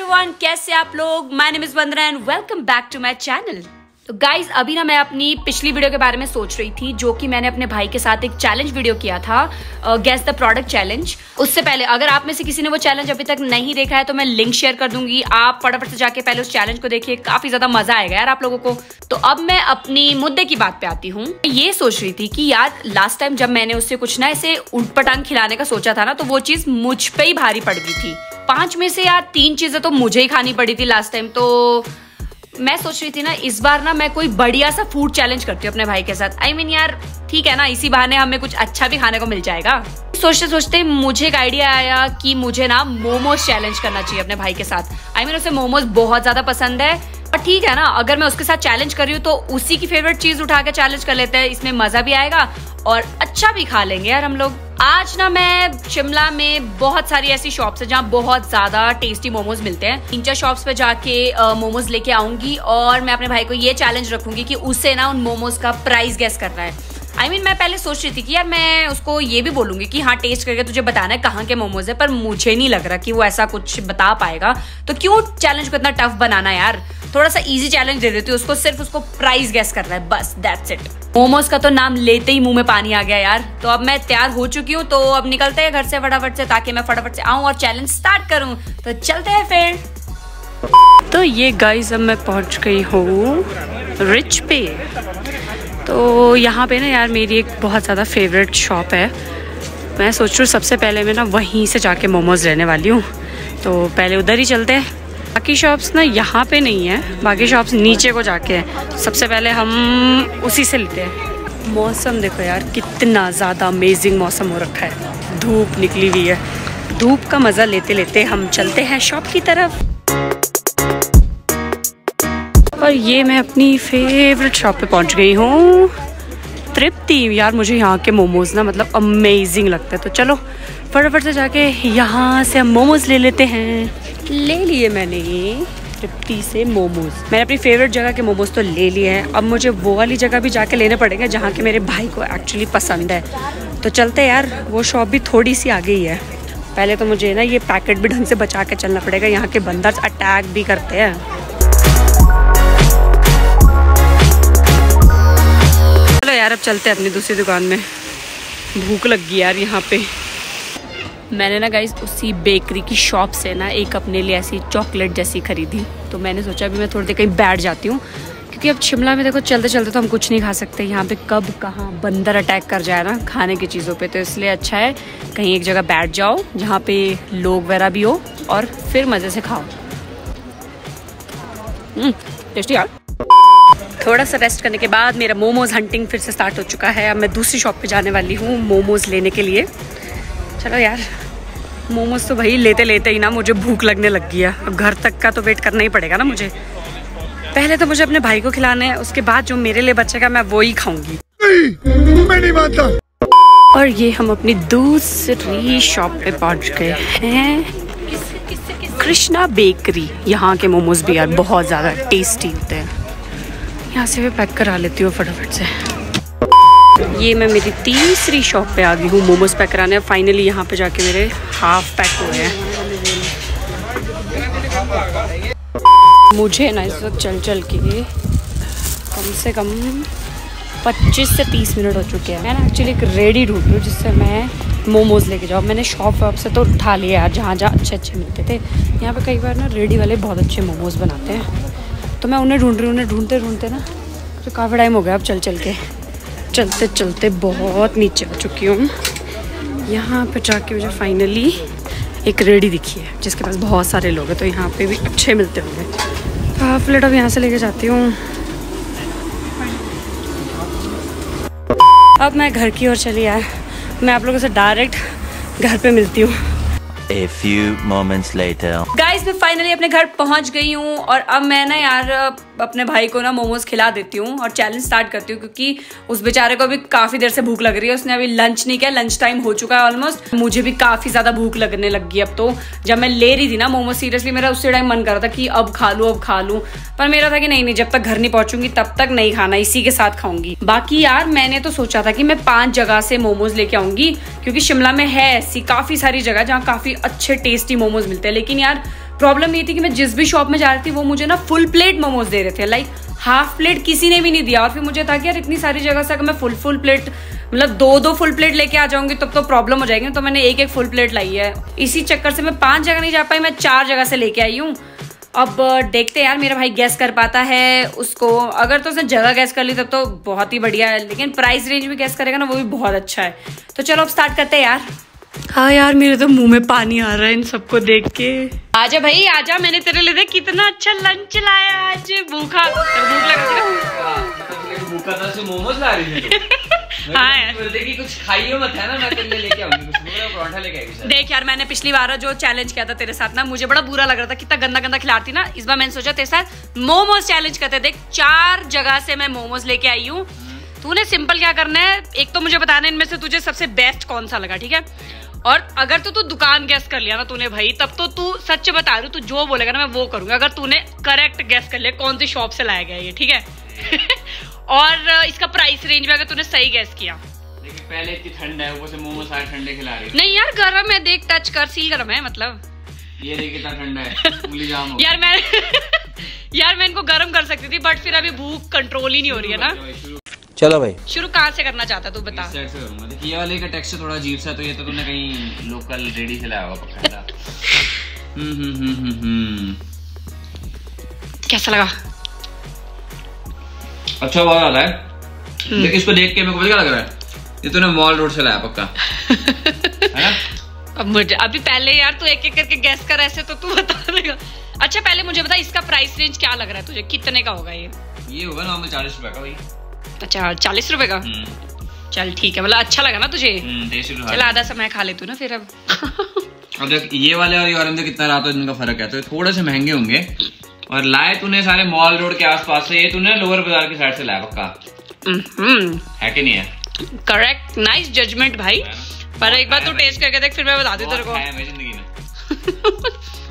Everyone, कैसे आप लोग। My name is Vandana and welcome back to my channel. तो गाइज अभी ना मैं अपनी पिछली वीडियो के बारे में सोच रही थी, जो कि मैंने अपने भाई के साथ एक चैलेंज वीडियो किया था, गेस द प्रोडक्ट चैलेंज। उससे पहले अगर आप में से किसी ने वो चैलेंज अभी तक नहीं देखा है तो मैं लिंक शेयर कर दूंगी, आप फटाफट से जाके पहले उस चैलेंज को देखिए, काफी ज्यादा मजा आएगा यार आप लोगों को। तो अब मैं अपनी मुद्दे की बात पे आती हूँ। ये सोच रही थी कि यार लास्ट टाइम जब मैंने उससे कुछ ना ऐसे उटपटांग खिलाने का सोचा था ना, तो वो चीज मुझ पे ही भारी पड़ गई थी। 5 में से यार 3 चीजें तो मुझे ही खानी पड़ी थी लास्ट टाइम। तो मैं सोच रही थी ना इस बार ना मैं कोई बढ़िया सा फूड चैलेंज करती हूँ अपने भाई के साथ। I mean यार ठीक है ना, इसी बहाने हमें कुछ अच्छा भी खाने को मिल जाएगा। सोचते सोचते मुझे एक आइडिया आया कि मुझे ना मोमोज चैलेंज करना चाहिए अपने भाई के साथ। I mean उसे मोमोज बहुत ज्यादा पसंद है, और ठीक है ना, अगर मैं उसके साथ चैलेंज कर रही हूँ तो उसी की फेवरेट चीज उठा के चैलेंज कर लेते हैं, इसमें मजा भी आएगा और अच्छा भी खा लेंगे यार हम लोग। आज ना मैं शिमला में बहुत सारी ऐसी शॉप्स है जहाँ बहुत ज्यादा टेस्टी मोमोज मिलते हैं। 3-4 शॉप्स पे जाके मोमोज लेके आऊंगी और मैं अपने भाई को ये चैलेंज रखूंगी कि उसे ना उन मोमोज का प्राइस गेस करना है। I mean मैं पहले सोच रही थी कि यार मैं उसको ये भी बोलूंगी कि हाँ टेस्ट करके तुझे बताना है कहाँ के मोमोज है, पर मुझे नहीं लग रहा कि वो ऐसा कुछ बता पाएगा। तो क्यों चैलेंज को इतना टफ बनाना यार, थोड़ा सा इजी चैलेंज दे देती हूँ उसको, सिर्फ उसको प्राइस गेस करना है, बस दैट्स इट। मोमोज का तो नाम लेते ही मुंह में पानी आ गया यार। तो अब मैं तैयार हो चुकी हूँ, तो अब निकलते हैं घर से फटाफट से, ताकि मैं फटाफट से आऊँ और चैलेंज स्टार्ट करूँ। तो चलते हैं फिर। तो ये गाइस अब मैं पहुँच गई हूँ रिच पे। तो यहाँ पे ना यार मेरी एक बहुत ज़्यादा फेवरेट शॉप है। मैं सोच रही हूँ सबसे पहले मैं ना वहीं से जाके मोमोज लेने वाली हूँ, तो पहले उधर ही चलते हैं। बाकी शॉप्स ना यहाँ पे नहीं है, बाकी शॉप्स नीचे को जाके हैं। सबसे पहले हम उसी से लेते हैं। मौसम देखो यार कितना ज़्यादा अमेजिंग मौसम हो रखा है, धूप निकली हुई है। धूप का मज़ा लेते लेते हम चलते हैं शॉप की तरफ। और ये मैं अपनी फेवरेट शॉप पे पहुंच गई हूँ, तृप्ति। यार मुझे यहाँ के मोमोज ना मतलब अमेजिंग लगते हैं। तो चलो फटाफट से जाके यहाँ से हम मोमोज ले लेते हैं। ले लिए मैंने तृप्ति से मोमोज। मैंने अपनी फेवरेट जगह के मोमोज तो ले लिए हैं, अब मुझे वो वाली जगह भी जाके लेने पड़ेंगे जहाँ के मेरे भाई को एक्चुअली पसंद है। तो चलते यार, वो शॉप भी थोड़ी सी आगे ही है। पहले तो मुझे ना ये पैकेट भी ढंग से बचा के चलना पड़ेगा, यहाँ के बंदर अटैक भी करते हैं। चलो यार अब चलते हैं अपनी दूसरी दुकान में, भूख लग गई यार यहाँ पे। मैंने ना गाइस उसी बेकरी की शॉप से ना एक अपने लिए ऐसी चॉकलेट जैसी खरीदी। तो मैंने सोचा अभी मैं थोड़ी देर कहीं बैठ जाती हूँ, क्योंकि अब शिमला में देखो चलते चलते तो हम कुछ नहीं खा सकते, यहाँ पे कब कहाँ बंदर अटैक कर जाए ना खाने की चीज़ों पे। तो इसलिए अच्छा है कहीं एक जगह बैठ जाओ जहाँ पे लोग वगैरह भी हो और फिर मज़े से खाओ। टेस्टी यार। थोड़ा सा रेस्ट करने के बाद मेरा मोमोज हंटिंग फिर से स्टार्ट हो चुका है। अब मैं दूसरी शॉप पे जाने वाली हूँ मोमोज लेने के लिए। चलो यार, मोमोज तो भाई लेते लेते ही ना मुझे भूख लगने लग गई है। अब घर तक का तो वेट करना ही पड़ेगा ना मुझे। पहले तो मुझे अपने भाई को खिलाना है, उसके बाद जो मेरे लिए बचेगा मैं वो ही खाऊंगी। मैं नहीं मानता। और ये हम अपनी दूसरी शॉप पे पहुंच गए हैं, कृष्णा बेकरी। यहाँ के मोमोज भी यार बहुत ज़्यादा टेस्टी होते हैं। यहाँ से मैं पैक करा लेती हूँ फटाफट से। ये मैं मेरी तीसरी शॉप पे आ गई हूँ मोमोज पैक कराने। फाइनली यहाँ पे जाके मेरे हाफ पैक हुए हैं। मुझे ना इस वक्त चल चल के कम से कम 25 से 30 मिनट हो चुके हैं। मैं ना एक्चुअली एक रेडी ढूंढ रही हूँ जिससे मैं मोमोज लेके जाऊँ। मैंने शॉप वॉप से तो उठा लिया यार, जहाँ जहाँ अच्छे अच्छे मिलते थे। यहाँ पे कई बार ना रेडी वाले बहुत अच्छे मोमोज बनाते हैं, तो मैं उन्हें ढूंढ रही हूँ। उन्हें ढूंढते ढूंढते ना तो काफ़ी टाइम हो गया अब चल चल के। चलते चलते बहुत नीचे हो चुकी हूँ। यहाँ पे जाके मुझे फाइनली एक रेडी दिखी है जिसके पास बहुत सारे लोग हैं, तो यहाँ पे भी अच्छे मिलते होंगे। हाफ प्लेट अब यहाँ से लेके जाती हूँ। अब मैं घर की ओर चली यार, मैं आप लोगों से डायरेक्ट घर पे मिलती हूँ। A few moments later. Guys मैं फाइनली अपने घर पहुंच गई हूँ, और अब मैं ना यार अपने भाई को ना मोमोज खिला देती हूँ और चैलेंज स्टार्ट करती हूँ, क्योंकि उस बेचारे को भी काफी देर से भूख लग रही है। उसने अभी लंच नहीं किया, लंच टाइम हो चुका है ऑलमोस्ट। मुझे भी काफी ज्यादा भूख लगने लग गई अब तो। जब मैं ले रही थी ना मोमोज, सीरियसली मेरा उसी टाइम मन कर रहा था कि अब खा लूं, पर मेरा था कि नहीं जब तक घर नहीं पहुंचूंगी तब तक नहीं खाना, इसी के साथ खाऊंगी। बाकी यार मैंने तो सोचा था कि मैं 5 जगह से मोमोज लेके आऊंगी, क्योंकि शिमला में है ऐसी काफी सारी जगह जहाँ काफी अच्छे टेस्टी मोमोज मिलते हैं। लेकिन यार प्रॉब्लम ये थी कि मैं जिस भी शॉप में जा रही थी वो मुझे ना फुल प्लेट मोमोज दे रहे थे, लाइक हाफ प्लेट किसी ने भी नहीं दिया। और फिर मुझे था कि यार इतनी सारी जगह से अगर मैं फुल प्लेट मतलब दो फुल प्लेट लेके आ जाऊंगी तब तो प्रॉब्लम हो जाएगी। तो मैंने एक फुल प्लेट लाई है। इसी चक्कर से मैं 5 जगह नहीं जा पाई, मैं 4 जगह से लेके आई हूँ। अब देखते हैं यार मेरा भाई गैस कर पाता है उसको। अगर तो उसने जगह गैस कर ली तब तो बहुत ही बढ़िया है, लेकिन प्राइस रेंज भी गैस करेगा ना वो भी बहुत अच्छा है। तो चलो अब स्टार्ट करते हैं यार। हाँ यार मेरे तो मुंह में पानी आ रहा है इन सबको देख के। आजा भाई आजा, मैंने तेरे लिए कितना अच्छा लंच लाया आज। भूख भूखा था से मोमोज ला रही थी। हाँ यार कि कुछ खाइयो मत है ना, मैं तेरे लिए लेके आऊंगी कुछ, पराठा लेके आएगी। देख यार मैंने पिछली बार जो चैलेंज किया था तेरे साथ ना, मुझे बड़ा बुरा लग रहा था, कितना गंदा खिलाती ना। इस बार मैंने सोचा तेरे साथ मोमोज चैलेंज करते। देख 4 जगह से मैं मोमोज लेके आई हूँ। तूने सिंपल क्या करना है, एक तो मुझे बताना है इनमें से तुझे सबसे बेस्ट कौन सा लगा, ठीक है। और अगर तू दुकान गैस कर लिया ना तूने भाई, तब तो तू सच बता रही, तू जो बोलेगा ना मैं वो करूंगा। अगर तूने करेक्ट गैस कर लिया कौन सी शॉप से लाया गया ये, ठीक है। और इसका प्राइस रेंज भी अगर तूने सही गैस किया। लेकिन पहले इतनी ठंड है, ऊपर से मोमोज सारे ठंडे खिला रही है। नहीं यार गरम है, देख टच कर, सील गरम है मतलब। ये देख कितना ठंडा है, उंगली जाम हो यार मैं इनको गरम कर सकती थी, बट फिर अभी भूख कंट्रोल ही नहीं हो रही है ना। चलो भाई शुरू कहाँ से करना चाहता तू बता। इस साइड से करूंगा। देखिए ये वाले का टेक्सचर थोड़ा अजीब सा, तो ये तो तूने कहीं लोकल रेडी से लाया होगा पक्का। कैसा लगा? अच्छा बहुत ज्यादा है। लेकिन इसको देख के मेरे को क्या लग रहा है, ये तूने मॉल रोड से लाया पक्का है ना। अब मुझे अभी पहले यार तू एक करके गैस कर, ऐसे तो तू बता देगा। अच्छा पहले मुझे बता इसका प्राइस रेंज क्या लग रहा है तुझे, कितने का होगा ये होगा नॉर्मल 40 रुपए का भाई। अच्छा 40 रुपए का। चल ठीक है, मतलब अच्छा लगा ना तुझे। चल आधा समय खा ले तू ना फिर। अब देख ये वाले और ये वाले में कितना रात इनका फर्क है, तो थोड़े से महंगे होंगे। और लाए तूने सारे मॉल रोड के आसपास से, ये तूने लोअर बाजार की साइड से लाया पक्का है कि नहीं है? करेक्ट, नाइस जजमेंट भाई। पर एक बार तू टेस्ट करके देख, फिर मैं बता दूं तेरे को। जिंदगी में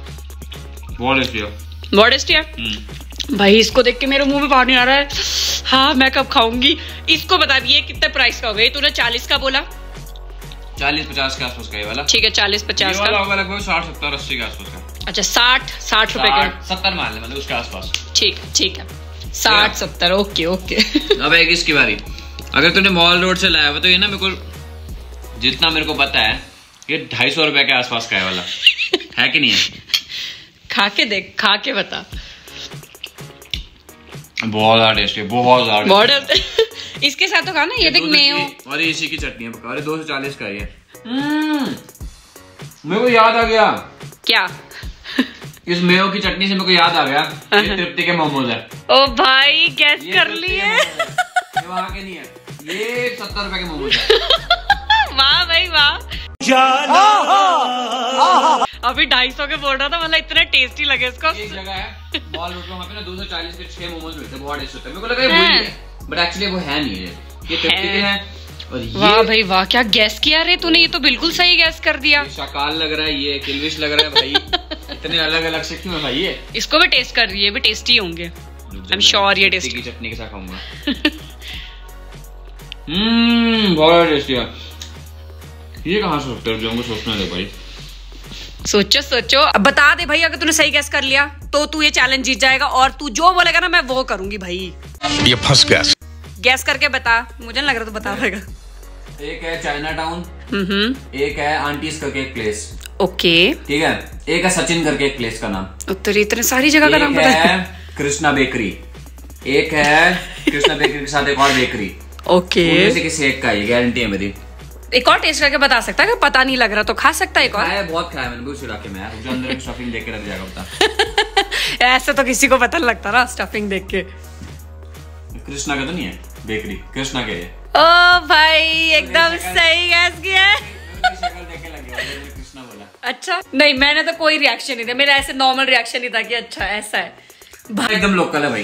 बहुत टेस्टी है भाई। इसको देख के मेरे मुंह में पानी आ रहा है। हाँ मैं कब खाऊंगी इसको। बता ये कितने प्राइस का होगा? ये तूने 40 का बोला, 40-50 के आसपास का ये वाला। ठीक है 40-50 का होगा, लगभग 60-70-80 के आसपास का। अच्छा 60 रुपए के, 70 मान ले, मतलब उसके आसपास। ठीक है 60-70 ओके। अब एक इसकी बारी। अगर तूने मॉल रोड से लाया हुआ तो ये ना मेरे को जितना मेरे को पता है ये 250 रुपए के आसपास का है वाला है कि नहीं है? खा के देख, खा के बता। बहुत ज्यादा टेस्टी, बहुत ज्यादा। इसके साथ तो खा ना, ये देख मेयो और इसी की चटनी है पका। अरे 240 का ये। मेरे को याद आ गया। क्या? इस मेयो की चटनी से मेरे को याद आ गया, ये तृप्ति के मोमोज है। ओ भाई गैस कर लिए। ये वहाँ के नहीं है, ये 70 रुपए के मोमोज है। वाह भाई वाह। अभी 250 के बोल रहा था, मतलब इतना टेस्टी लगे इसको। एक जगह है मॉल रोड पे, वहाँ पे ना 240 के 6 मोमोज मिलते हैं, बहुत टेस्टी होता है। मेरे को लगा ये वही है, बट एक्चुअली वो है नहीं है, ये तृप्ति के हैं। और ये वाह भाई वाह, क्या गैस किया रे तूने, ये तो बिल्कुल सही गैस कर दिया। शाकाल लग रहा है, ये किलविश लग रहा है भाई। इतने अलग अलग से क्यों है भाई ये? इसको भी टेस्ट कर रही है, भी टेस्टी होंगे। आई एम श्योर ये टेस्टी की चटनी के साथ खाऊंगा। बहुत टेस्टी है। ये कहाँ से सोचते हो, सोचना दे भाई। सोचो अब बता दे भाई, अगर तूने सही गैस कर लिया तो तू ये चैलेंज जीत जाएगा, और तू जो बोलेगा ना मैं वो करूंगी भाई। ये फंस गया। गैस करके बता, मुझे नहीं लग रहा तू बता पाएगा। एक है चाइना टाउन, एक है आंटीज करके एक प्लेस, ओके ठीक है। एक है सचिन करके एक प्लेस का नाम। उत्तर इतने सारी जगह का नाम पता है। कृष्णा बेकरी, एक है कृष्णा बेकरी के साथ एक और बेकरी, ओके। किसी एक का, ये गारंटी है मेरी। एक और टेस्ट करके बता सकता है, पता नहीं लग रहा तो खा सकता है एक और। बहुत खाया मैंने उस इलाके में यार, जो अंदर की स्टफिंग देख के रख जाएगा बता। ऐसे तो किसी को पता नहीं लगता ना स्टफिंग देख के। कृष्णा का तो नहीं है बेकरी, कृष्णा के। ओ भाई एकदम सही गैस किया है। शक्ल देख के लग गया कृष्णा बोला। अच्छा नहीं, मैंने तो कोई रिएक्शन नहीं दिया, मेरा ऐसे नॉर्मल रिएक्शन ही था कि अच्छा ऐसा है। एकदम लोकल है भाई।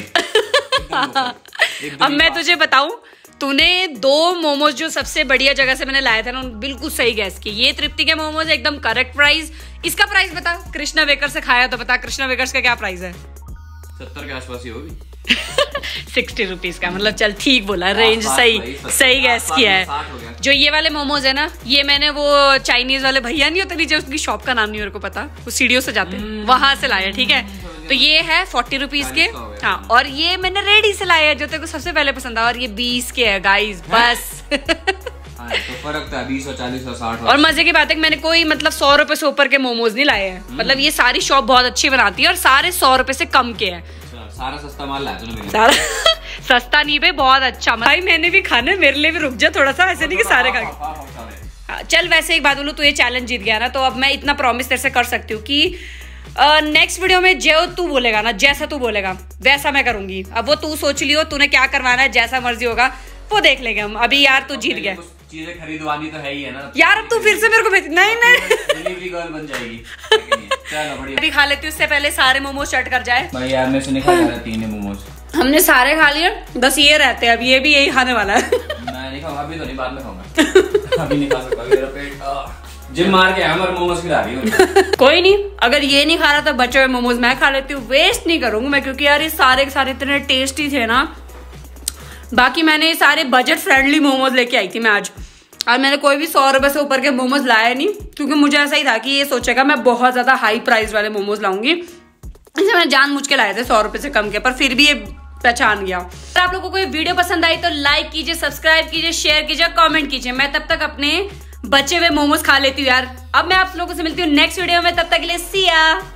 अब मैं तुझे बताऊं, तूने 2 मोमोज जो सबसे बढ़िया जगह से मैंने लाया था ना, बिल्कुल सही गैस की। ये तृप्ति के मोमोज एकदम करेक्ट प्राइस। इसका प्राइस बता, कृष्णा बेकर से खाया तो बता कृष्णा बेकर्स का क्या प्राइस है? 70 के आसपास ही होगी। 60 रुपीज का, मतलब चल ठीक बोला, रेंज सही गैस किया है। जो ये वाले मोमोज है ना, ये मैंने वो चाइनीज वाले भैया नहीं होते नीचे, उसकी शॉप का नाम नहीं मेरे को पता, वो सीढ़ियों से जाते हैं, वहां से लाया। ठीक है, तो ये है 40 रुपीज के। हाँ, और ये मैंने रेडी से लाया जो तेरे को सबसे पहले पसंद आया, और ये 20 के है गाइस, बस। तो फर्क था 20 और 40 और 60। और मजे की बात है कि मैंने कोई मतलब 100 रुपए से ऊपर के मोमोज नहीं लाए हैं, मतलब ये सारी शॉप बहुत अच्छी बनाती है और सारे 100 रुपए से कम के हैं। सारा सस्ता माल लाया तूने? सारा सस्ता नहीं भाई, बहुत अच्छा। भाई मैंने भी खाना, मेरे लिए भी रुक जा थोड़ा सा, ऐसे नहीं कि सारे खा। चल वैसे एक बात बोलूं, तू ये चैलेंज जीत गया ना, तो अब मैं इतना प्रॉमिस तेरे से कर सकती हूँ कि नेक्स्ट वीडियो में जो तू बोलेगा ना, जैसा तू बोलेगा वैसा मैं करूंगी। अब वो तू सोच लियो तूने क्या करवाना है, जैसा मर्जी होगा वो देख लेंगे हम। अभी यार तू जीत गया, चीजें खरीदवानी तो है ही है ना यार। अब तू फिर से मेरे को भेज, नहीं डिलीवरी गर्ल बन जाएगी। चलो बढ़िया, अभी खा लेती हूँ, उससे पहले सारे मोमोज चट कर जाए। भाई यार मैं सुने खा रहा 3 मोमोज, हमने सारे खा लिए, बस ये रहते हैं, अब ये भी यही खाने वाला है। मैं नहीं खाऊंगा अभी, तो नहीं, बाद में खाऊंगा। अभी नहीं खा सकता, मेरा पेट जिम मार के हमारे मोमोज खिला रही हूँ। कोई नहीं, अगर ये नहीं खा रहा तो बचे हुए मोमोज मैं खा लेती हूँ, वेस्ट नहीं करूंगी मैं, क्योंकि यार ये सारे के सारे इतने टेस्टी थे ना। बाकी मैंने ये सारे बजट फ्रेंडली मोमोज लेके आई थी मैं आज, और मैंने कोई भी 100 रुपए से ऊपर के मोमोज लाया नहीं, क्योंकि मुझे ऐसा ही था कि ये सोचेगा मैं बहुत ज्यादा हाई प्राइस वाले मोमोज लाऊंगी, इसलिए मैंने जानबूझ के लाए थे 100 रुपए से कम के, पर फिर भी ये पहचान गया। अगर आप लोगों को ये वीडियो पसंद आई तो लाइक कीजिए, सब्सक्राइब कीजिए, शेयर कीजिए, कमेंट कीजिए। मैं तब तक अपने बचे हुए मोमोज खा लेती हूँ यार। अब मैं आप लोगों से मिलती हूँ नेक्स्ट वीडियो में, तब तक के लिए सी या।